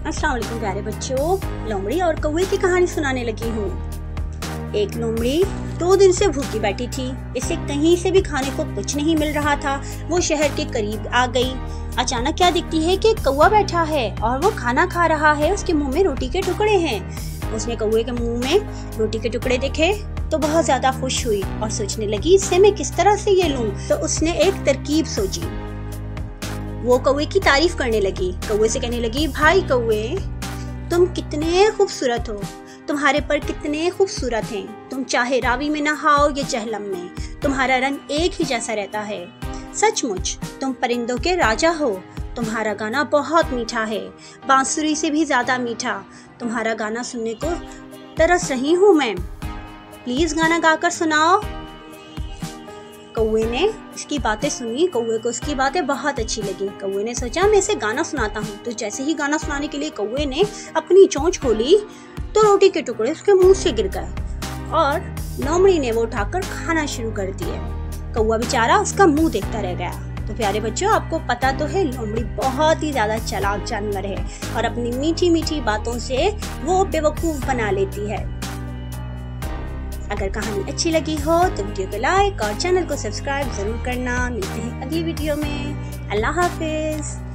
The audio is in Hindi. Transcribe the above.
अस्सलाम वालेकुम प्यारे बच्चों, लोमड़ी और कौवे की कहानी सुनाने लगी हूँ। एक लोमड़ी 2 दिन से भूखी बैठी थी। इसे कहीं से भी खाने को कुछ नहीं मिल रहा था। वो शहर के करीब आ गई। अचानक क्या दिखती है कि कौवा बैठा है और वो खाना खा रहा है। उसके मुंह में रोटी के टुकड़े हैं। उसने कौवे के मुंह में रोटी के टुकड़े देखे तो बहुत ज्यादा खुश हुई और सोचने लगी इससे मैं किस तरह से ये लूं। तो उसने एक तरकीब सोची। वो कौवे की तारीफ करने लगी। कौवे से कहने लगी, भाई कौवे, तुम कितने खूबसूरत हो, तुम्हारे पर कितने खूबसूरत हैं। तुम चाहे रावी में नहाओ या जहलम में, तुम्हारा रंग एक ही जैसा रहता है। सचमुच तुम परिंदों के राजा हो। तुम्हारा गाना बहुत मीठा है, बांसुरी से भी ज्यादा मीठा। तुम्हारा गाना सुनने को तरस रही हूँ मैं। प्लीज गाना गाकर सुनाओ। कौवे ने इसकी बातें सुनी। कौवे को उसकी बातें बहुत अच्छी लगी। कौवे ने सोचा मैं इसे गाना सुनाता हूँ। तो जैसे ही गाना सुनाने के लिए कौवे ने अपनी चोंच खोली तो रोटी के टुकड़े उसके मुंह से गिर गए और लोमड़ी ने वो उठाकर खाना शुरू कर दिया। कौवा बेचारा उसका मुंह देखता रह गया। तो प्यारे बच्चों, आपको पता तो है लोमड़ी बहुत ही ज्यादा चालाक जानवर है और अपनी मीठी मीठी बातों से वो बेवकूफ बना लेती है। अगर कहानी अच्छी लगी हो तो वीडियो को लाइक और चैनल को सब्सक्राइब जरूर करना। मिलते हैं अगली वीडियो में। अल्लाह हाफिज।